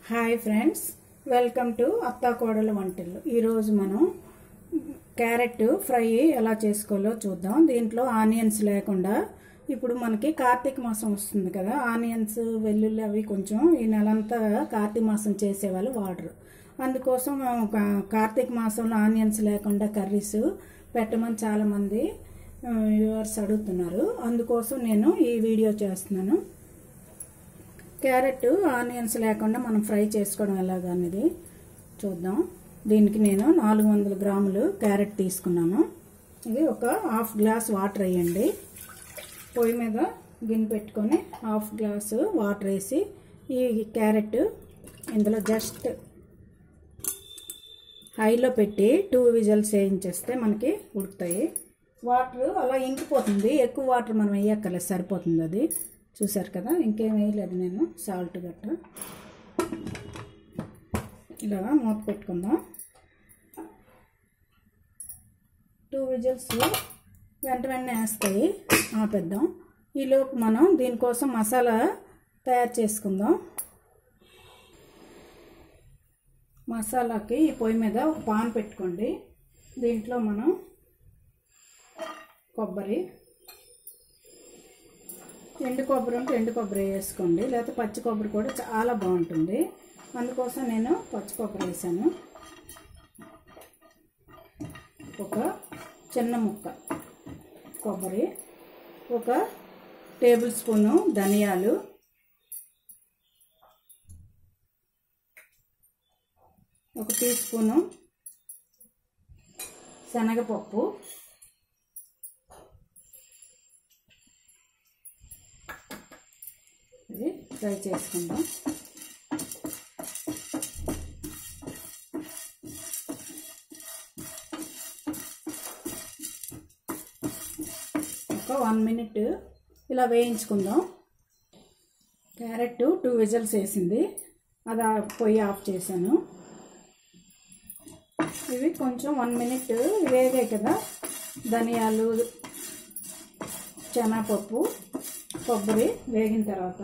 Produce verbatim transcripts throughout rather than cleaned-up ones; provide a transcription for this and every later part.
Hi friends, welcome to అత్తా కోడల వంటలు. ఈరోజు మనం క్యారెట్ ఫ్రై ఎలా చేసుకోవాలో చూద్దాం. దీంట్లో ఆనియన్స్ లేకుండా, ఇప్పుడు మనకి కార్తీక మాసం వస్తుంది కదా, ఆనియన్స్ వెల్లుల్లి అవి కొంచెం ఈ నెలంతా కార్తీక మాసం చేసేవాళ్ళు వాడరు. అందుకోసం కార్తీక మాసంలో ఆనియన్స్ లేకుండా కర్రీస్ పెట్టమని చాలామంది వ్యూవర్స్ అడుగుతున్నారు. అందుకోసం నేను ఈ వీడియో చేస్తున్నాను. క్యారెట్ ఆనియన్స్ లేకుండా మనం ఫ్రై చేసుకోవడం ఎలాగనేది చూద్దాం. దీనికి నేను నాలుగు వందల గ్రాములు క్యారెట్ తీసుకున్నాను. ఇది ఒక హాఫ్ గ్లాస్ వాటర్ వేయండి. పొయ్యి మీద గిన్నె పెట్టుకొని హాఫ్ గ్లాసు వాటర్ వేసి ఈ క్యారెట్ ఇందులో జస్ట్ హైలో పెట్టి టూ విజిల్స్ వేయించేస్తే మనకి ఉడుకుతాయి. వాటర్ అలా ఇంకిపోతుంది, ఎక్కువ వాటర్ మనం వేయక్కర్లేదు, సరిపోతుంది. అది చూసారు కదా, ఇంకేం వేయలేదు నేను. సాల్ట్ గట్ట ఇలాగా మూత పెట్టుకుందాం. టూ విజిల్స్ వెంట వెంటనే వేస్తాయి, ఆపేద్దాం. ఈలోపు మనం దీనికోసం మసాలా తయారు చేసుకుందాం. మసాలాకి ఈ పొయ్యి మీద ఒక పాన్ పెట్టుకోండి. దీంట్లో మనం కొబ్బరి, ఎండు కొబ్బరి ఉంటే ఎండు కొబ్బరి వేసుకోండి, లేకపోతే పచ్చి కొబ్బరి కూడా చాలా బాగుంటుంది. అందుకోసం నేను పచ్చి కొబ్బరి వేసాను. ఒక చిన్న ముక్క కొబ్బరి, ఒక టేబుల్ స్పూను ధనియాలు, ఒక టీ స్పూను శనగపప్పు, ఇది ఫ్రై చేసుకుందాం. ఒక వన్ మినిట్ ఇలా వేయించుకుందాం. క్యారెట్ టూ విజిల్స్ వేసింది, అది పొయ్యి ఆఫ్ చేశాను. ఇవి కొంచెం వన్ మినిట్ వేగాయి కదా, ధనియాలు, శనగపప్పు, కొబ్బరి వేగిన తర్వాత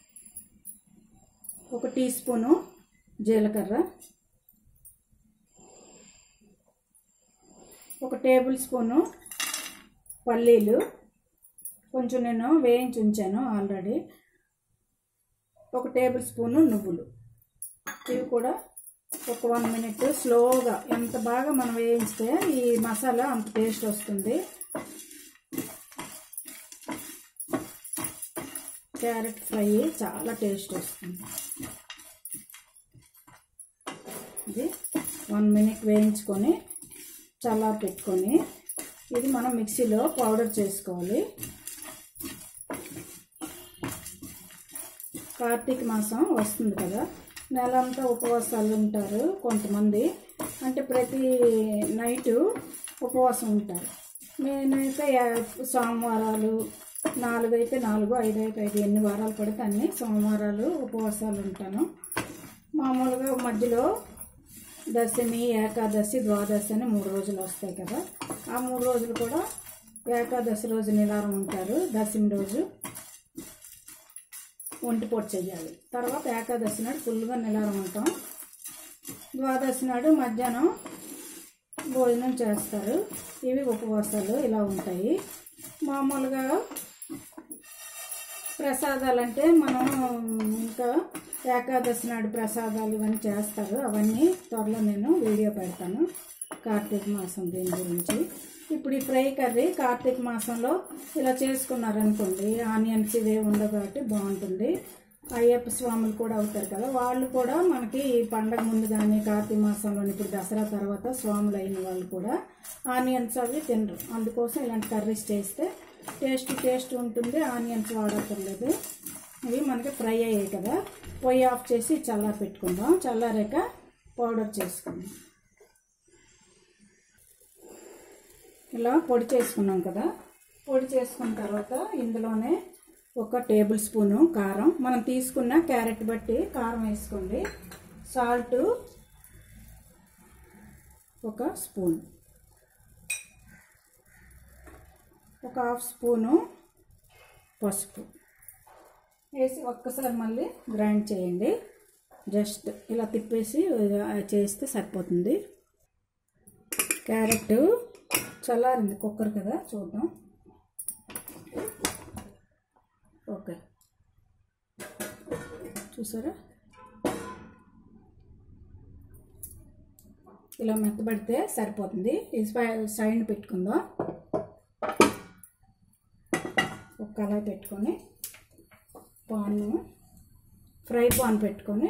ఒక టీ స్పూను జీలకర్ర, ఒక టేబుల్ స్పూను పల్లీలు, కొంచెం నేను వేయించి ఉంచాను ఆల్రెడీ, ఒక టేబుల్ స్పూను నువ్వులు. ఇవి కూడా ఒక వన్ మినిట్ స్లోగా, ఎంత బాగా మనం వేయిస్తే ఈ మసాలా అంత టేస్ట్ వస్తుంది. క్యారెట్ ఫ్రై చాలా టేస్ట్ వస్తుంది. ఇది వన్ మినిట్ వేయించుకొని చల్లారి పెట్టుకొని ఇది మనం మిక్సీలో పౌడర్ చేసుకోవాలి. కార్తీక మాసం వస్తుంది కదా, నెలంతా ఉపవాసాలు ఉంటారు కొంతమంది, అంటే ప్రతి నైటు ఉపవాసం ఉంటారు. నేనైతే సోమవారాలు నాలుగు అయితే నాలుగు, ఐదు అయితే ఐదు, ఎన్ని వారాలు పడితే అన్ని సోమవారాలు ఉపవాసాలు ఉంటాను. మామూలుగా మధ్యలో దశమి, ఏకాదశి, ద్వాదశి అని మూడు రోజులు వస్తాయి కదా, ఆ మూడు రోజులు కూడా ఏకాదశి రోజు నిలారం ఉంటారు, దశమి రోజు ఒంటిపూట చెయ్యాలి. తర్వాత ఏకాదశి నాడు ఫుల్గా నిలారం ఉంటాం. ద్వాదశి నాడు మధ్యాహ్నం భోజనం చేస్తారు. ఇవి ఉపవాసాలు ఇలా ఉంటాయి. మామూలుగా ప్రసాదాలు అంటే మనం ఇంకా ఏకాదశి నాడు ప్రసాదాలు ఇవన్నీ చేస్తారు, అవన్నీ త్వరలో నేను వీడియో పెడతాను కార్తీక మాసం దీని గురించి. ఇప్పుడు ఈ ఫ్రై కర్రీ కార్తీక మాసంలో ఇలా చేసుకున్నారనుకోండి, ఆనియన్స్ ఇవే ఉండవు కాబట్టి బాగుంటుంది. అయ్యప్ప స్వాములు కూడా అవుతారు కదా, వాళ్ళు కూడా మనకి ఈ పండగ ముందు కానీ కార్తీక మాసంలో, ఇప్పుడు దసరా తర్వాత స్వాములు అయిన వాళ్ళు కూడా ఆనియన్స్ అవి తినరు. అందుకోసం ఇలాంటి కర్రీస్ చేస్తే టేస్ట్ టేస్ట్ ఉంటుంది, ఆనియన్స్ వాడక్కర్లేదు. ఇవి మనకి ఫ్రై అయ్యాయి కదా, పొయ్యి ఆఫ్ చేసి చల్లారి పెట్టుకుందాం. చల్లారాక పౌడర్ చేసుకుందాం. ఇలా పొడి చేసుకున్నాం కదా, పొడి చేసుకున్న తర్వాత ఇందులోనే ఒక టేబుల్ స్పూను కారం, మనం తీసుకున్న క్యారెట్ బట్టి కారం వేసుకోండి. సాల్ట్ ఒక స్పూన్, ఒక హాఫ్ స్పూను పసుపు వేసి ఒక్కసారి మళ్ళీ గ్రైండ్ చేయండి. జస్ట్ ఇలా తిప్పేసి చేస్తే సరిపోతుంది. క్యారెట్ చల్లారింది, కుక్కర్ కదా, చూద్దాం. ఓకే, చూసారా ఇలా మెత్తబడితే సరిపోతుంది. ఇది సైడ్ పెట్టుకుందాం. ఒక కళాయి పెట్టుకొని పాన్ ఫ్రై పాన్ పెట్టుకొని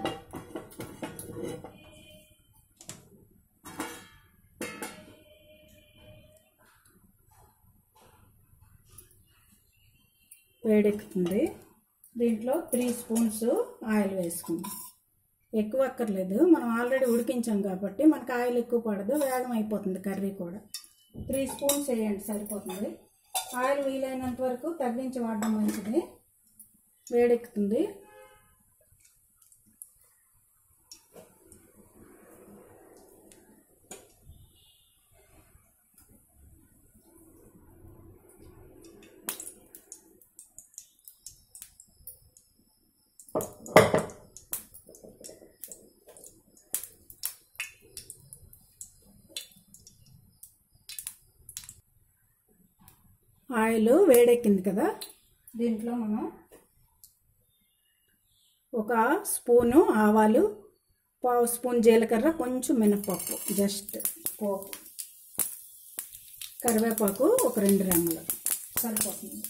వేడెక్కుతుంది. దీంట్లో త్రీ స్పూన్స్ ఆయిల్ వేసుకుందాం. ఎక్కువ అక్కర్లేదు, మనం ఆల్రెడీ ఉడికించాం కాబట్టి మనకు ఆయిల్ ఎక్కువ పడదు, వేగం అయిపోతుంది కర్రీ కూడా. త్రీ స్పూన్స్ వేయండి సరిపోతుంది. ఆయిల్ వీలైనంత వరకు తగ్గించి వాడడం మంచిది. వేడెక్కుతుంది. ఆయిల్ వేడెక్కింది కదా, దీంట్లో మనం ఒక స్పూను ఆవాలు, పావు స్పూన్ జీలకర్ర, కొంచెం మినపప్పు, జస్ట్ పోపు, కరివేపాకు ఒక రెండు రెమ్మలు సరిపోతుంది.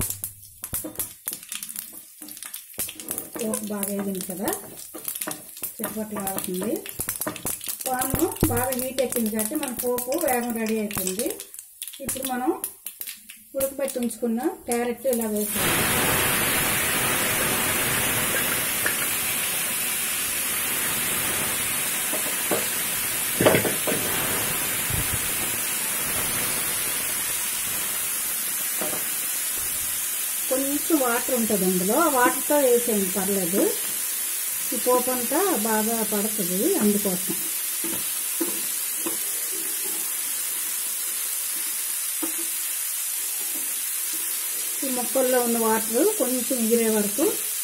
పోపు బాగా వేగింది కదా, చిప్పట్లు ఆడుతుంది. పాను బాగా హీట్ ఎక్కింది కాబట్టి మన పోపు వేగం రెడీ అవుతుంది. ఇప్పుడు మనం ఉడకబెట్టి ఉంచుకున్న క్యారెట్ ఇలా వేసాము. కొంచెం వాటర్ ఉంటుంది అందులో, ఆ వాటర్తో వేసేయండి పర్లేదు. ఈ పోపు అంతా బాగా పడుతుంది, అందుకోసం. ఈ ముక్కల్లో ఉన్న వాటర్ కొంచెం ఎగిరే వరకు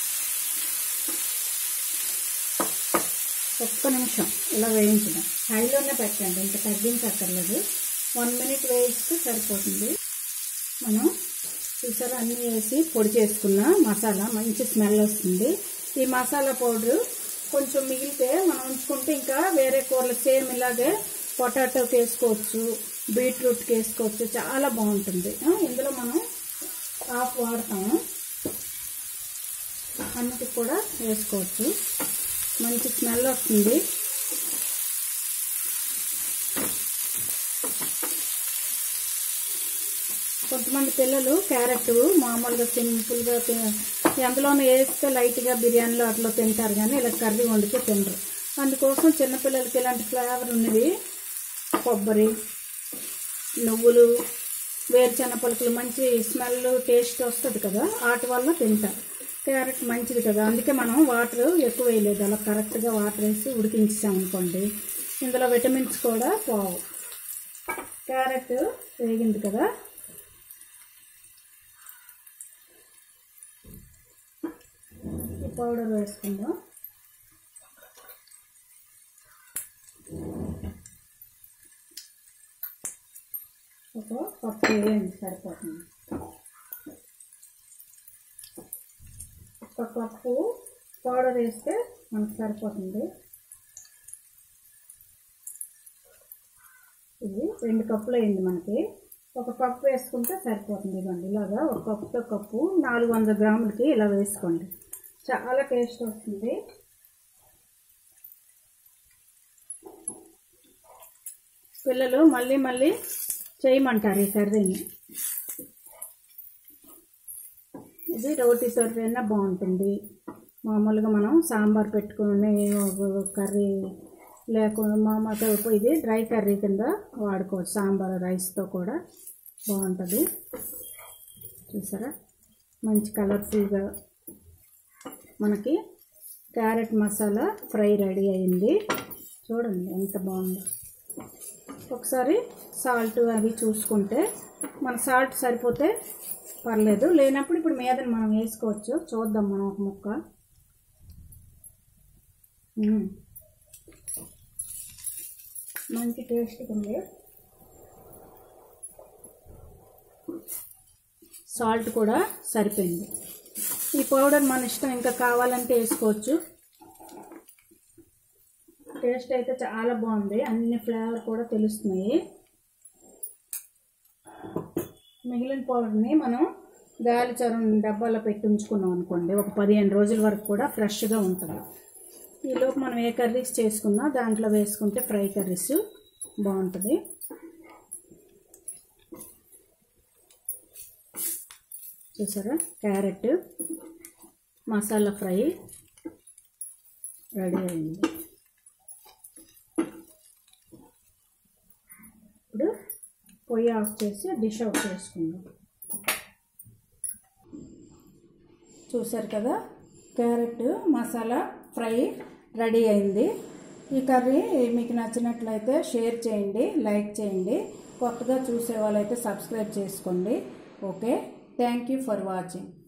ఒక్క నిమిషం ఇలా వేయించడం. హైలోనే పెట్టండి, ఇంత తగ్గించక్కర్లేదు. వన్ మినిట్ వేయిస్తే సరిపోతుంది. మనం చూసారా అన్నీ వేసి పొడి చేసుకున్న మసాలా మంచి స్మెల్ వస్తుంది. ఈ మసాలా పౌడరు కొంచెం మిగిలితే మనం ఉంచుకుంటే ఇంకా వేరే కూరలు సేమ్ ఇలాగే పొటాటోకి వేసుకోవచ్చు, బీట్రూట్కి వేసుకోవచ్చు, చాలా బాగుంటుంది. ఇందులో మనం హాఫ్ వాడతాము, అన్నిటికి కూడా వేసుకోవచ్చు, మంచి స్మెల్ వస్తుంది. కొంతమంది పిల్లలు క్యారెట్ మామూలుగా సింపుల్గా ఎందులోనూ వేస్తే లైట్గా బిర్యానీలో అట్లా తింటారు, కానీ ఇలా కర్రీ వండితే తినరు. అందుకోసం చిన్నపిల్లలకి ఇలాంటి ఫ్లేవర్ ఉన్నది కొబ్బరి, నువ్వులు, వేరుశెనగ పలుకులు మంచి స్మెల్ టేస్ట్ వస్తుంది కదా, వాటి వల్ల తింటారు. క్యారెట్ మంచిది కదా, అందుకే మనం వాటర్ ఎక్కువ వేయలేదు, అలా కరెక్ట్గా వాటర్ వేసి ఉడికించామనుకోండి ఇందులో విటమిన్స్ కూడా పోవు. క్యారెట్ వేగింది కదా, ఈ పౌడర్ వేసుకుందాం. ఒక కప్పు వేయండి సరిపోతుంది. ఒక కప్పు పౌడర్ వేస్తే మనకు సరిపోతుంది. ఇది రెండు కప్పులు అయింది మనకి. ఒక కప్పు వేసుకుంటే సరిపోతుంది. ఇవ్వండి ఇలాగా ఒక కప్పుతో కప్పు నాలుగు వందల గ్రాములకి ఇలా వేసుకోండి, చాలా టేస్ట్ వస్తుంది. పిల్లలు మళ్ళీ మళ్ళీ చేయమంటారు ఈ కర్రీని. ఇది రోటీ సర్వ్ అయినా బాగుంటుంది. మామూలుగా మనం సాంబార్ పెట్టుకుని కర్రీ లేకుండా మామూలుగా ఇది డ్రై కర్రీ కింద వాడుకోవచ్చు, సాంబార్ రైస్తో కూడా బాగుంటుంది. చూసారా మంచి కలర్ఫుల్గా మనకి క్యారెట్ మసాలా ఫ్రై రెడీ అయింది. చూడండి ఎంత బాగుందో. ఒకసారి సాల్ట్ అవి చూసుకుంటే మన సాల్ట్ సరిపోతే పర్లేదు, లేనప్పుడు ఇప్పుడు మీద మనం వేసుకోవచ్చు. చూద్దాం మనం ఒక ముక్క. మంచి టేస్ట్గా ఉంది. సాల్ట్ కూడా సరిపోయింది. ఈ పౌడర్ మన ఇష్టం, ఇంకా కావాలంటే వేసుకోవచ్చు. టేస్ట్ అయితే చాలా బాగుంది, అన్ని ఫ్లేవర్ కూడా తెలుస్తున్నాయి. మిగిలిన పౌడర్ని మనం గాలిచరం డబ్బాలో పెట్టి ఉంచుకున్నాం అనుకోండి, ఒక పదిహేను రోజుల వరకు కూడా ఫ్రెష్గా ఉంటుంది. ఈలోపు మనం ఏ కర్రీస్ చేసుకున్నా దాంట్లో వేసుకుంటే ఫ్రై కర్రీస్ బాగుంటుంది. చూసారా, క్యారెట్ మసాలా ఫ్రై రెడీ అయింది. ఇప్పుడు పొయ్యి ఆఫ్ చేసి డిష్ అవుట్ చేసుకుందాం. చూసారు కదా, క్యారెట్ మసాలా ఫ్రై రెడీ అయింది. ఈ కర్రీ మీకు నచ్చినట్లయితే షేర్ చేయండి, లైక్ చేయండి. కొత్తగా చూసే వాళ్ళైతే సబ్స్క్రైబ్ చేసుకోండి. Okay, thank you for watching.